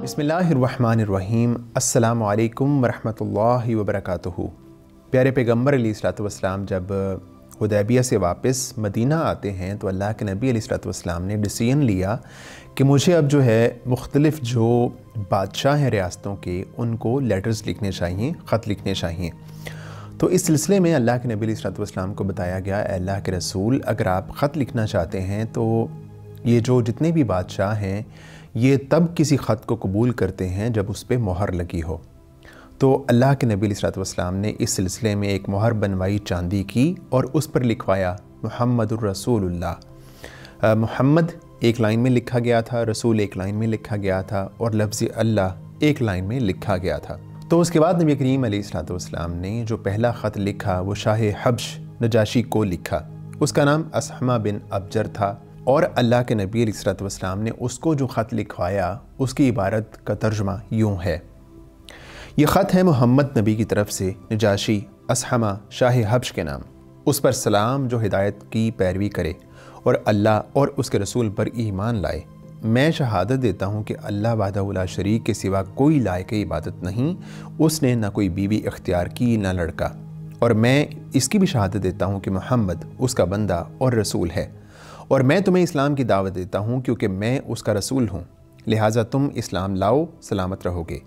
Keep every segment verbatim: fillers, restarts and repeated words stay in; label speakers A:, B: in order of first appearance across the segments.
A: बिस्मिल्लाहिर्रहमानिर्रहीम। अस्सलामु अलैकुम वरहमतुल्लाहि वबरकातुहू। प्यारे पैगम्बर अलैहिस्सलातु वस्सलाम जब हुदैबिया से वापस मदीना आते हैं तो अल्लाह के नबी अलैहिस्सलातु वस्सलाम ने डिसीजन लिया कि मुझे अब जो है मुख्तलिफ़ जो बादशाह हैं रियासतों के, उनको लेटर्स लिखने चाहिए, ख़त लिखने चाहिए। तो इस सिलसिले में अल्लाह के नबी अलैहिस्सलातु वस्सलाम को बताया गया, अल्लाह के रसूल अगर आप ख़त लिखना चाहते हैं तो ये जो जितने भी बादशाह हैं ये तब किसी ख़त को कबूल करते हैं जब उस पर मोहर लगी हो। तो अल्लाह के नबी अलैहिस्सलातु वस्सलाम ने इस सिलसिले में एक मोहर बनवाई चांदी की और उस पर लिखवाया मुहम्मदुर रसूलुल्लाह। मोहम्मद एक लाइन में लिखा गया था, रसूल एक लाइन में लिखा गया था और लफ्ज़ अल्लाह एक लाइन में लिखा गया था। तो उसके बाद नबी करीम अलैहिस्सलातु वस्सलाम ने जो पहला ख़त लिखा वो शाह हब्श नजाशी को लिखा। उसका नाम असहमा बिन अबजर था और अल्लाह के नबी अलैहिस्सलातु वस्सलाम ने उसको जो ख़त लिखवाया उसकी इबारत का तर्जुमा यूँ है। ये ख़त है मोहम्मद नबी की तरफ से नजाशी असहमा शाह हब्श के नाम। उस पर सलाम जो हिदायत की पैरवी करे और अल्लाह और उसके रसूल पर ईमान लाए। मैं शहादत देता हूँ कि अल्लाह वहदहू ला शरीक के सिवा कोई लायक इबादत नहीं, उसने ना कोई बीवी इख्तियार की ना लड़का। और मैं इसकी भी शहादत देता हूँ कि मोहम्मद उसका बंदा और रसूल है। और मैं तुम्हें इस्लाम की दावत देता हूँ क्योंकि मैं उसका रसूल हूँ, लिहाजा तुम इस्लाम लाओ, सलामत रहोगे।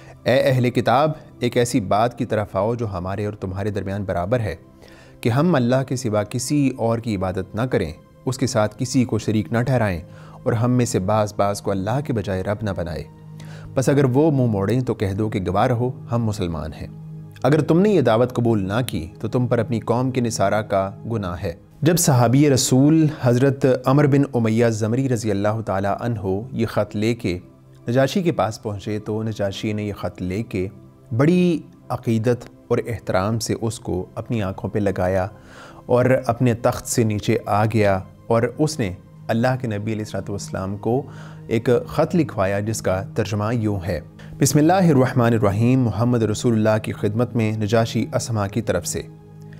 A: ए अहले किताब, एक ऐसी बात की तरफ आओ जो हमारे और तुम्हारे दरमियान बराबर है कि हम अल्लाह के सिवा किसी और की इबादत ना करें, उसके साथ किसी को शरीक न ठहराएं और हम में से बाज़ बाज़ को अल्लाह के बजाय रब न बनाए। बस अगर वो मुँह मोड़ें तो कह दो कि गवाह रहो, हम मुसलमान हैं। अगर तुमने ये दावत कबूल ना की तो तुम पर अपनी कौम के निसारा का गुनाह है। जब सहाबी रसूल हज़रत अमर बिन उमैया ज़मरी रज़ी अल्लाह ताला अन्हो ये ख़त लेके नजाशी के पास पहुँचे तो नजाशी ने यह ख़त लेके बड़ी अक़ीदत और एहतराम से उसको अपनी आँखों पे लगाया और अपने तख्त से नीचे आ गया और उसने अल्लाह के नबी अलैहिस्सलातु वस्सलाम को एक ख़त लिखवाया जिसका तर्जुमा यूँ है। बिस्मिल्लाहिर्रहमानिर्रहीम। मोहम्मद रसूलुल्लाह की खिदमत में नजाशी असमा की तरफ से।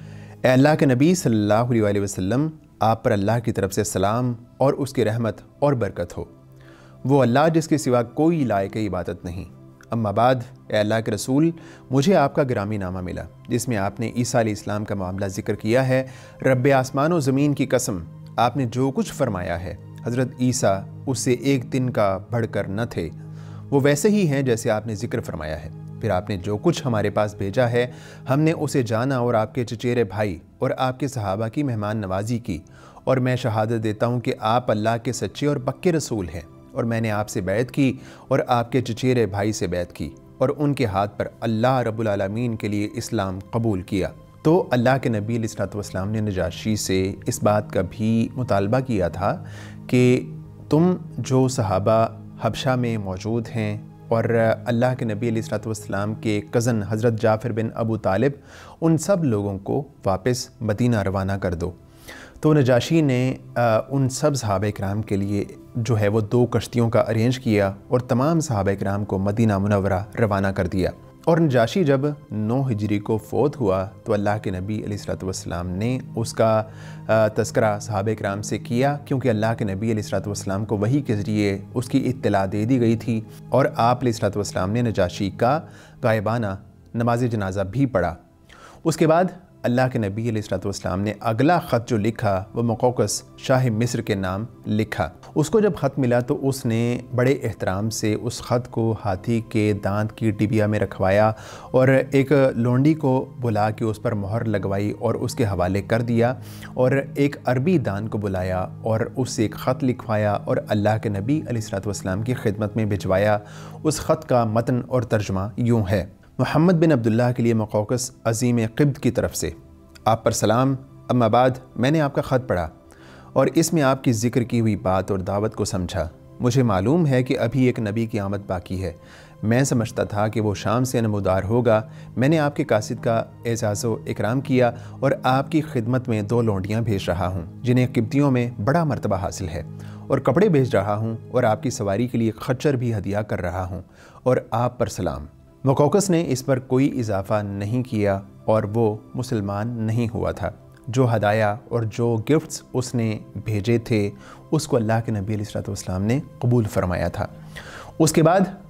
A: ए अल्लाह के नबी सल्लल्लाहु अलैहि वसल्लम, आप पर अल्लाह की तरफ से सलाम और उसकी रहमत और बरकत हो। वो अल्लाह जिसके सिवा कोई लायक इबादत नहीं। अम्मा बाद, ए अल्लाह के रसूल, मुझे आपका गिरामी नामा मिला जिसमें आपने ईसा अलैहिस्सलाम का मामला ज़िक्र किया है। रब्बे आसमान व ज़मीन की कसम, आपने जो कुछ फरमाया है हज़रत ईसा उससे एक दिन का बढ़कर न थे, वो वैसे ही हैं जैसे आपने ज़िक्र फरमाया है। फिर आपने जो कुछ हमारे पास भेजा है हमने उसे जाना और आपके चचेरे भाई और आपके सहाबा की मेहमान नवाजी की। और मैं शहादत देता हूँ कि आप अल्लाह के सच्चे और पक्के रसूल हैं। और मैंने आपसे बैत की और आपके चचेरे भाई से बैत की और उनके हाथ पर अल्लाह रब्बुल आलमीन के लिए इस्लाम कबूल किया। तो अल्लाह के नबी अलैहिस्सलातु वस्सलाम ने नजाशी से इस बात का भी मुतालबा किया था कि तुम जो सहाबा हबशा में मौजूद हैं और अल्लाह के नबी अलैहिस्सलातु वस्सलाम के कज़न हज़रत जाफ़िर बिन अबू तालिब, उन सब लोगों को वापस मदीना रवाना कर दो। तो नजाशी ने आ, उन सब सहाबा इकराम के लिए जो है वो दो कश्तियों का अरेंज किया और तमाम सहाबा इकराम को मदीना मुनव्वरा रवाना कर दिया। और नजाशी जब नौ हिजरी को फ़ौत हुआ तो अल्लाह के नबी अलैहिस्सलातु वस्सलाम ने उसका तज़किरा सहाबा इकराम से किया, क्योंकि अल्लाह के नबी अलैहिस्सलातु वस्सलाम को वही के ज़रिए उसकी इत्तला दे दी गई थी। और आप अलैहिस्सलातु वस्सलाम ने नजाशी का गायबाना नमाज जनाजा भी पढ़ा। उसके बाद अल्लाह के नबी अलैहिस्सलातु वस्सलाम ने अगला ख़त जो लिखा वो मुक़ौक़स शाह मिस्र के नाम लिखा। उसको जब ख़त मिला तो उसने बड़े एहतराम से उस ख़त को हाथी के दांत की टिबिया में रखवाया और एक लोंडी को बुला के उस पर मोहर लगवाई और उसके हवाले कर दिया। और एक अरबी दान को बुलाया और उससे एक ख़त लिखवाया और अल्लाह के नबी अलैहिस्सलातु वस्सलाम की खिदमत में भिजवाया। उस ख़त का मतन और तर्जुमा यूँ है। मोहम्मद बिन अब्दुल्लाह के लिए मुक़ौक़स अज़ीम क़िब्त की तरफ से, आप पर सलाम। अम्मा बाद, मैंने आपका ख़त पढ़ा और इसमें आपकी ज़िक्र की हुई बात और दावत को समझा। मुझे मालूम है कि अभी एक नबी की आमद बाकी है। मैं समझता था कि वो शाम से नमूदार होगा। मैंने आपके कासिद का एज़ाज़ो इकराम किया और आपकी खिदमत में दो लौंडियाँ भेज रहा हूँ जिन्हें क़िब्तियों में बड़ा मर्तबा हासिल है, और कपड़े भेज रहा हूँ और आपकी सवारी के लिए खच्चर भी हदिया कर रहा हूँ। और आप पर सलाम। मुक़ौक़स ने इस पर कोई इजाफ़ा नहीं किया और वो मुसलमान नहीं हुआ था। जो हदाया और जो गिफ्ट्स उसने भेजे थे उसको अल्लाह के नबी अलैहिस्सलातु वस्सलाम ने कबूल फरमाया था। उसके बाद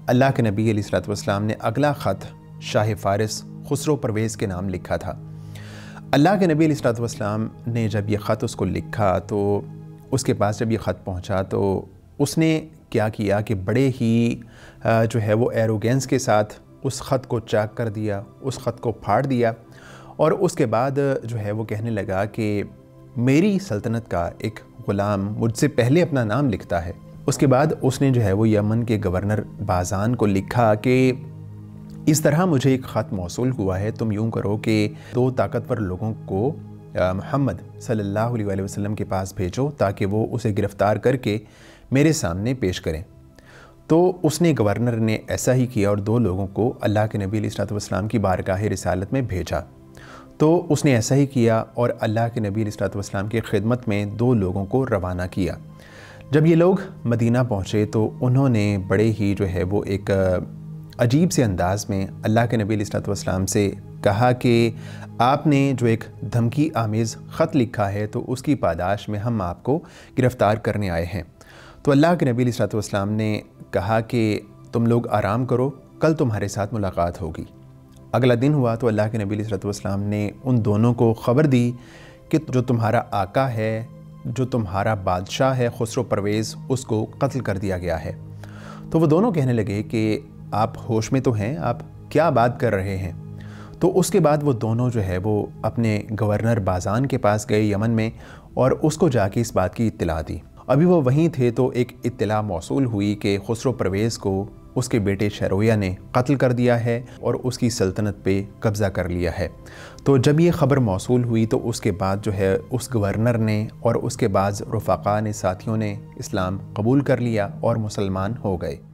A: اللہ کے نبی علیہ الصلوۃ والسلام نے اگلا خط شاہ فارس خسرو پرویز کے نام لکھا تھا۔ اللہ کے نبی علیہ الصلوۃ والسلام نے جب یہ خط اس کو لکھا تو اس کے پاس جب یہ خط پہنچا تو اس نے کیا کیا کہ بڑے ہی جو ہے وہ ایروگینس کے ساتھ اس خط کو چاک کر دیا، اس خط کو پھاڑ دیا، اور اس کے بعد جو ہے وہ کہنے لگا کہ میری سلطنت کا ایک غلام مجھ سے پہلے اپنا نام لکھتا ہے۔ اس کے بعد اس نے جو ہے وہ یمن کے گورنر بازان کو لکھا کہ اس طرح مجھے ایک خط موصول ہوا ہے، تم یوں کرو کہ دو طاقتور لوگوں کو محمد صلی اللہ علیہ وآلہ وسلم کے پاس بھیجو تاکہ وہ اسے گرفتار کر کے میرے سامنے پیش کریں۔ تو اس نے گورنر نے ایسا ہی کیا اور دو لوگوں کو اللہ کے نبی علیہ الصلوۃ والسلام کی بارگاہ رسالت میں بھیجا۔ تو اس نے ایسا ہی کیا اور اللہ کے نبی علیہ الصلوۃ والسلام کی خدمت میں دو لوگوں کو روانہ کیا۔ جب یہ لوگ مدینہ پہنچے تو انہوں نے بڑے ہی جو ہے وہ ایک عجیب سے انداز میں اللہ کے نبی علیہ الصلوۃ والسلام سے کہا کہ آپ نے جو ایک دھمکی آمیز خط لکھا ہے تو اس کی پاداش میں ہم آپ کو گرفتار کرنے آئے ہیں۔ تو اللہ کے نبی علیہ الصلوۃ والسلام نے کہا کہ تم لوگ آرام کرو، کل تمہارے ساتھ ملاقات ہوگی۔ اگلا دن ہوا تو اللہ کے نبی علیہ الصلوۃ والسلام نے ان دونوں کو خبر دی کہ جو تمہارا آقا ہے، جو تمہارا بادشاہ ہے خسرو پرویز، اس کو قتل کر دیا گیا ہے۔ تو وہ دونوں کہنے لگے کہ آپ ہوش میں تو ہیں، آپ کیا بات کر رہے ہیں؟ تو اس کے بعد وہ دونوں جو ہے وہ اپنے گورنر بازان کے پاس گئے یمن میں اور اس کو جا کے اس بات کی اطلاع دی۔ ابھی وہ وہیں تھے تو ایک اطلاع موصول ہوئی کہ خسرو پرویز کو اس کے بیٹے شرویہ نے قتل کر دیا ہے اور اس کی سلطنت پہ قبضہ کر لیا ہے۔ تو جب یہ خبر موصول ہوئی تو اس کے بعد جو ہے اس گورنر نے اور اس کے بعد رفقا نے، ساتھیوں نے اسلام قبول کر لیا اور مسلمان ہو گئے۔